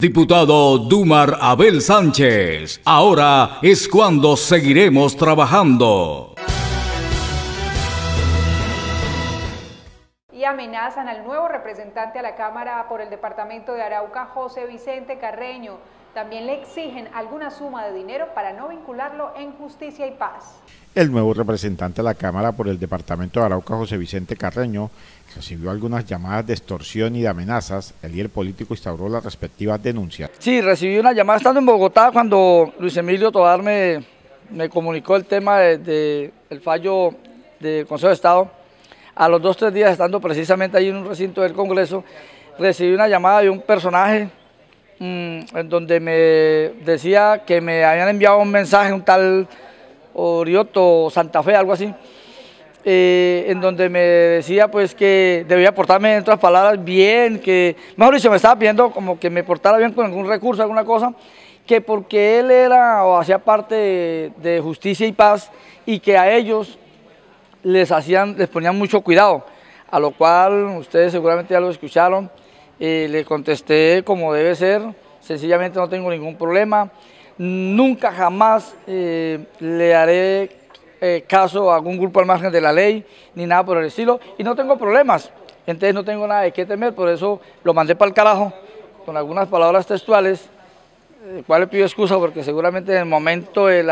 Diputado Dumar Abel Sánchez, ahora es cuando seguiremos trabajando. Y amenazan al nuevo representante a la Cámara por el departamento de Arauca, José Vicente Carreño. También le exigen alguna suma de dinero para no vincularlo en Justicia y Paz. El nuevo representante a la Cámara por el departamento de Arauca, José Vicente Carreño, recibió algunas llamadas de extorsión y de amenazas. El líder político instauró las respectivas denuncias. Sí, recibí una llamada estando en Bogotá cuando Luis Emilio Tovar me comunicó el tema del fallo del Consejo de Estado. A los 2 o 3 días, estando precisamente ahí en un recinto del Congreso, recibí una llamada de un personaje en donde me decía que me habían enviado un mensaje, un tal Orioto Santa Fe, algo así, en donde me decía pues que debía portarme, en otras palabras, bien, que, mejor dicho, me estaba pidiendo como que me portara bien con algún recurso, alguna cosa, que porque él era o hacía parte de Justicia y Paz y que a ellos les ponían mucho cuidado, a lo cual ustedes seguramente ya lo escucharon. Le contesté como debe ser, sencillamente no tengo ningún problema, nunca jamás le haré caso a algún grupo al margen de la ley, ni nada por el estilo, y no tengo problemas, entonces no tengo nada de qué temer, por eso lo mandé para el carajo, con algunas palabras textuales, cual le pido excusa porque seguramente en el momento de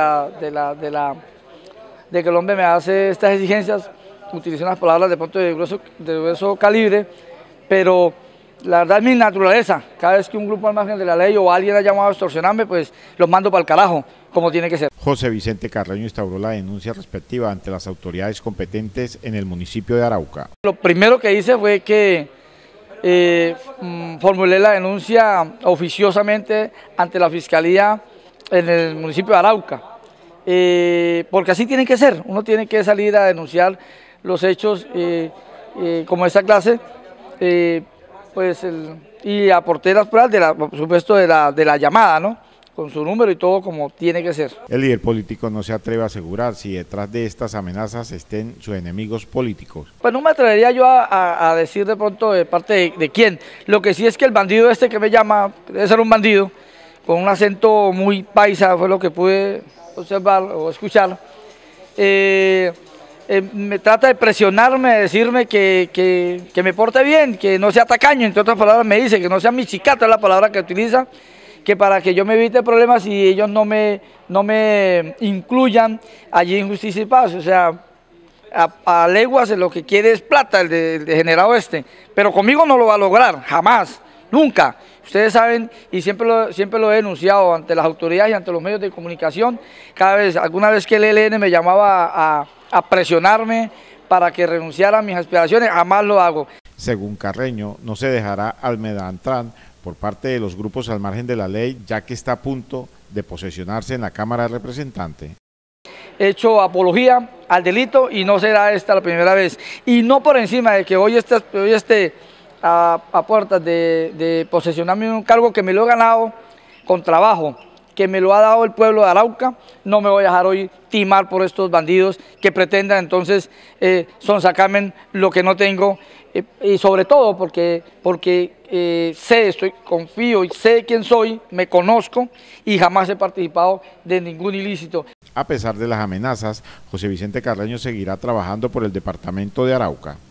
que el hombre me hace estas exigencias, utilizo unas palabras de pronto de grueso calibre, pero la verdad es mi naturaleza. Cada vez que un grupo al margen de la ley o alguien ha llamado a extorsionarme, pues los mando para el carajo, como tiene que ser. José Vicente Carreño instauró la denuncia respectiva ante las autoridades competentes en el municipio de Arauca. Lo primero que hice fue que formulé la denuncia oficiosamente ante la Fiscalía en el municipio de Arauca, porque así tiene que ser, uno tiene que salir a denunciar los hechos como esta clase, y aporté las pruebas, por supuesto, de la llamada, ¿no? Con su número y todo como tiene que ser. El líder político no se atreve a asegurar si detrás de estas amenazas estén sus enemigos políticos. Pues no me atrevería yo a decir de pronto de parte de quién. Lo que sí es que el bandido este que me llama, debe ser un bandido, con un acento muy paisa, fue lo que pude observar o escuchar, me trata de presionarme, de decirme que me porte bien, que no sea tacaño, entre otras palabras me dice que no sea michicata, es la palabra que utiliza, que para que yo me evite problemas y ellos no me incluyan allí en Justicia y Paz, o sea, a leguas lo que quiere es plata el de generado este, pero conmigo no lo va a lograr, jamás, nunca. Ustedes saben, y siempre lo he denunciado ante las autoridades y ante los medios de comunicación, alguna vez que el ELN me llamaba a presionarme para que renunciara a mis aspiraciones, jamás lo hago. Según Carreño, no se dejará amedrentar por parte de los grupos al margen de la ley, ya que está a punto de posesionarse en la Cámara de Representantes. He hecho apología al delito y no será esta la primera vez. Y no por encima de que hoy esté a puertas de posesionarme un cargo que me lo he ganado con trabajo, que me lo ha dado el pueblo de Arauca, no me voy a dejar hoy timar por estos bandidos que pretendan entonces sonsacarme lo que no tengo, y sobre todo porque confío y sé quién soy, me conozco y jamás he participado de ningún ilícito. A pesar de las amenazas, José Vicente Carreño seguirá trabajando por el departamento de Arauca.